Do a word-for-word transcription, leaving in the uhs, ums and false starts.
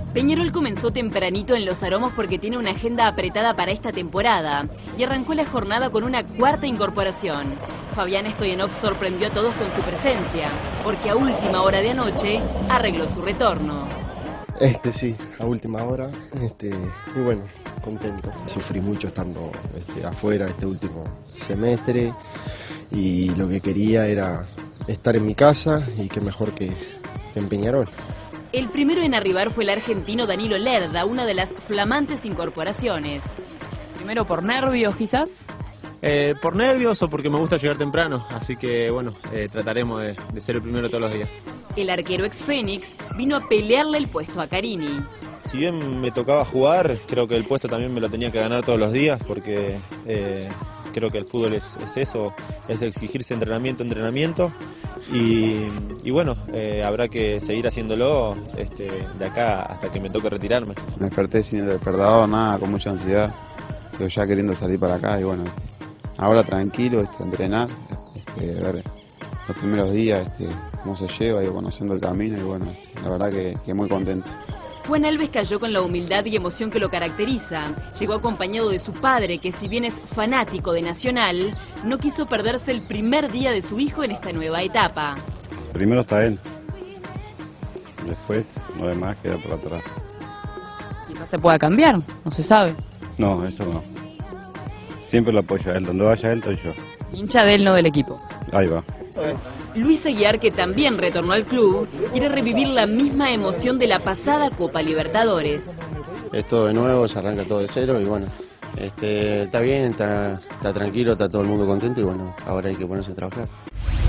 Peñarol comenzó tempranito en Los Aromos porque tiene una agenda apretada para esta temporada y arrancó la jornada con una cuarta incorporación. Fabián Stoyanov sorprendió a todos con su presencia, porque a última hora de anoche arregló su retorno. Este sí, a última hora, este, y bueno, contento. Sufrí mucho estando este, afuera este último semestre y lo que quería era estar en mi casa y qué mejor que, que en Peñarol. El primero en arribar fue el argentino Danilo Lerda, una de las flamantes incorporaciones. Primero por nervios, quizás. Eh, por nervios o porque me gusta llegar temprano, así que bueno, eh, trataremos de, de ser el primero todos los días. El arquero ex Fénix vino a pelearle el puesto a Carini. Si bien me tocaba jugar, creo que el puesto también me lo tenía que ganar todos los días, porque eh, creo que el fútbol es, es eso, es exigirse entrenamiento, entrenamiento, y, y bueno, eh, habrá que seguir haciéndolo este, de acá hasta que me toque retirarme. Me desperté sin el despertador, nada, con mucha ansiedad, yo ya queriendo salir para acá y bueno, ahora tranquilo, este, entrenar, este, ver los primeros días, este, cómo se lleva, y conociendo el camino y bueno, la verdad que, que muy contento. Juan Alves cayó con la humildad y emoción que lo caracteriza. Llegó acompañado de su padre, que si bien es fanático de Nacional, no quiso perderse el primer día de su hijo en esta nueva etapa. Primero está él, después lo demás queda por atrás. Quizás se pueda cambiar, no se sabe. No, eso no. Siempre lo apoyo a él, donde vaya él estoy yo. Hincha de él, no del equipo. Ahí va. Luis Aguiar, que también retornó al club, quiere revivir la misma emoción de la pasada Copa Libertadores. Es todo de nuevo, se arranca todo de cero y bueno, este, está bien, está, está tranquilo, está todo el mundo contento y bueno, ahora hay que ponerse a trabajar.